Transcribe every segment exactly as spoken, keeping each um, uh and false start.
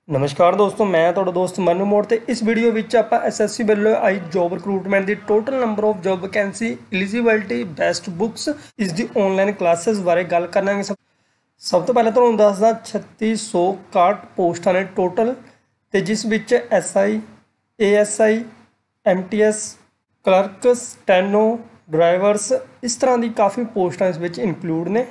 नमस्कार दोस्तों, मैं तुहाडा दोस्त मनु मोड़ ते इस वीडियो विच आपां एस एस सी वल्लों आई जॉब रिक्रूटमेंट दी total number of job vacancy eligibility best books इस दी ऑनलाइन क्लासेस बारे गल करांगे। सब सब तो पहले तुहानूं दसदा छत्ती सौ इकसठ पोस्टां ने टोटल ते जिस विच S I A S I M T S clerk steno drivers इस तरह की काफ़ी पोस्टां इस विच इंक्लूड ने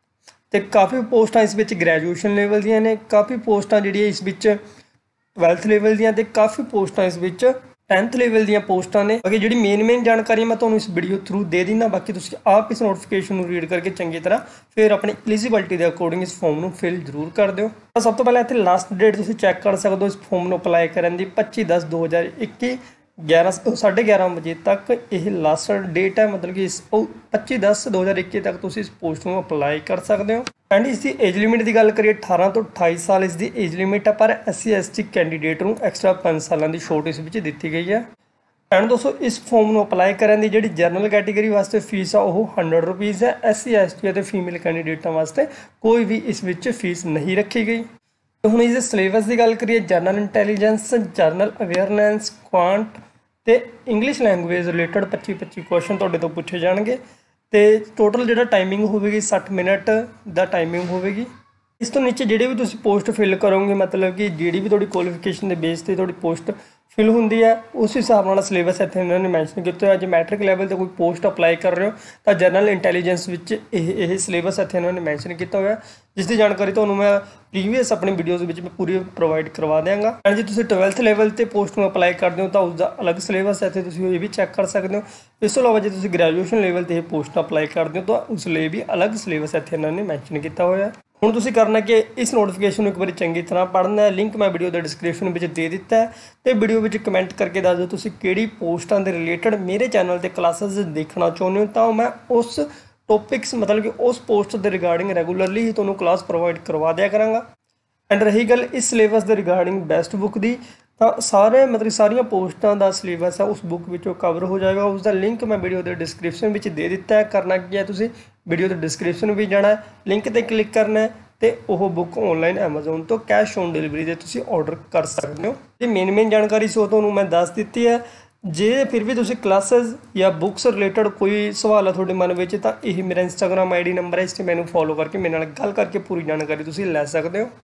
ਤੇ काफ़ी पोस्टां इस विच ग्रैजुएशन लेवल दियां ने, काफ़ी पोस्टां जिहड़ियां इस विच ट्वैल्थ लेवल दियां ते काफ़ी पोस्टां इस विच टेंथ लेवल दियां पोस्टां ने। बाकी जिहड़ी मेन मेन जानकारी मैं तुहानूं इस वीडियो थ्रू दे दिना, बाकी तुसीं आप इस नोटिफिकेशन नूं रीड करके चंगी तरह फिर अपनी एलिजिबिलिटी के अकॉर्डिंग इस फॉर्म नूं फिल जरूर कर दिओ। तो सब तो पहले इत्थे लास्ट डेट तुसीं चैक कर सकते हो इस फॉर्म नूं अप्लाई करन दी पच्ची दस दो हज़ार इक्की ग्यारह साढ़े ग्यारह बजे तक यह लास्ट डेट है, मतलब कि इस पच्ची दस दो हज़ार इक्की तक तुम इस पोस्ट को अप्लाई कर सकते हो। एंड इसकी एज लिमिट की गल करिए अठारह तो अठाई साल इसकी एज लिमिट है, पर S C S T candidate को एक्सट्रा पाँच सालों की छूट इस दी गई है। एंड दोस्तों इस फॉर्म को अप्लाई करने की जी जनरल कैटेगरी वास्ते फीस है वह हंड्रड रुपीज़ है। एस सी एस टी और फीमेल कैंडीडेटों वास्ते कोई भी इस विच फीस नहीं रखी गई। हुण इस सिलेबस की गल करिए general intelligence general awareness quant तो इंग्लिश लैंगुएज रिलेटेड पच्ची पच्ची क्वेश्चन तुहाडे तो पूछे जाएंगे। तो टोटल जो टाइमिंग होगी सठ मिनट का टाइमिंग होगी। इस तो नीचे जिहड़ी भी तुसीं पोस्ट फिल करोगे, मतलब कि जिहड़ी भी तुहाडी क्वालिफिकेशन के बेस पर तुहाडी पोस्ट फिल होंदी है उस हिसाब नाल सिलेबस इत्थे इन्होंने मैंशन किया है। जो मैट्रिक लैवल पर कोई पोस्ट अप्लाई कर रहे हो तो जनरल इंटैलीजेंस विच यह सिलेबस इत्थे इन्होंने मैंशन किया हुआ है, जिसकी जानकारी तुहानूं मैं प्रीवियस अपने वीडियोज़ विच मैं पूरी प्रोवाइड करवा देंगा। एंड जो तुसीं ट्वेल्थ लैवल पर पोस्ट में अप्लाई करते हो तो उसका अलग सिलेबस इत्थे तुसीं ये भी चैक कर सकते हो। इस तो इलावा जो तुसीं ग्रैजुएशन लैवल पर पोस्ट अप्लाई करते हो तो उस लिए भी अलग सिलेबस इत्थे इन्होंने मैंशन किया हुआ है। हुण तुसीं करना कि इस नोटिफिकेशन एक बार चंगी तरह पढ़ना है। लिंक मैं वीडियो के डिस्क्रिप्शन में दे दिता है, तो वीडियो में कमेंट करके दस दो तुसीं किहड़ी पोस्टां दे रिलेटेड मेरे चैनल पर क्लासेस देखना चाहुंदे हो, तो मैं उस टॉपिक्स मतलब कि उस पोस्ट के रिगार्डिंग रेगूलरली ही तुहानूं क्लास प्रोवाइड करवा दिया करांगा। एंड रही गल इस सिलेबस के रिगार्डिंग बेस्ट बुक की, तो सारे मतलब सारिया पोस्टां का सिलेबस है उस बुक विचों कवर हो जाएगा। उसका लिंक मैं वीडियो के डिस्क्रिप्शन में दे दिता है। करना की है, तुसीं वीडियो के डिस्क्रिप्शन भी जाना है, लिंक पर क्लिक करना है तो वह बुक ऑनलाइन एमेजोन तो कैश ऑन डिलीवरी से तुसीं ऑर्डर कर सकते हो। ये मेन मेन जानकारी सो तुहानूं मैं दस दी है। जे फिर भी तुसीं क्लासेस या बुक्स रिलेटेड कोई सवाल है तुहाडे मन में तो यही मेरा इंस्टाग्राम आई डी नंबर है, इस मैनू फॉलो करके मेरे नाल गल करके पूरी जानकारी तुसीं लै सकते हो।